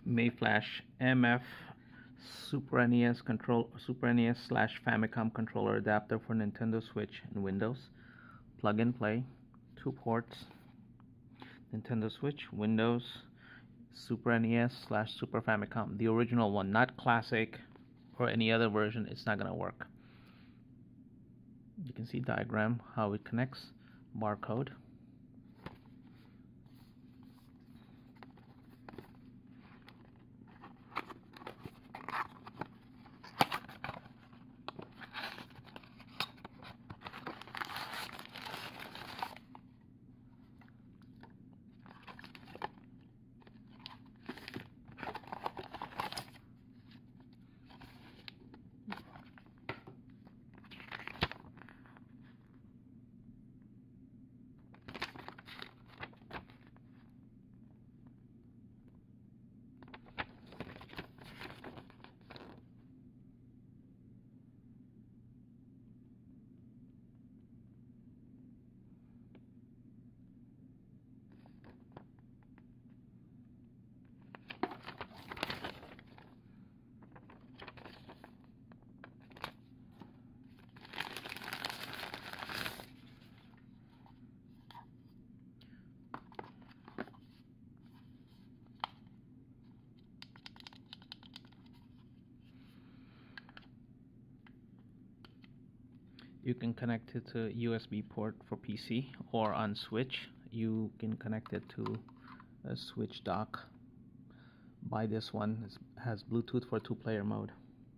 Mayflash MF Super NES Super NES / Famicom controller adapter for Nintendo Switch and Windows. Plug and play. 2 ports. Nintendo Switch, Windows, Super NES / Super Famicom. The original one, not classic or any other version. It's not gonna work. You can see diagram how it connects. Barcode. You can connect it to USB port for PC, or on Switch you can connect it to a Switch dock. Buy this one. It has Bluetooth for 2-player mode,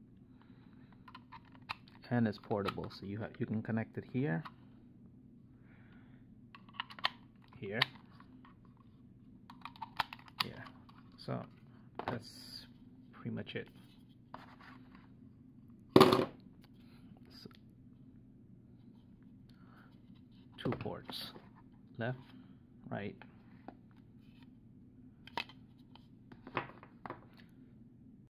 and it's portable, so you can connect it here, here. So that's pretty much it. 2 ports, left, right.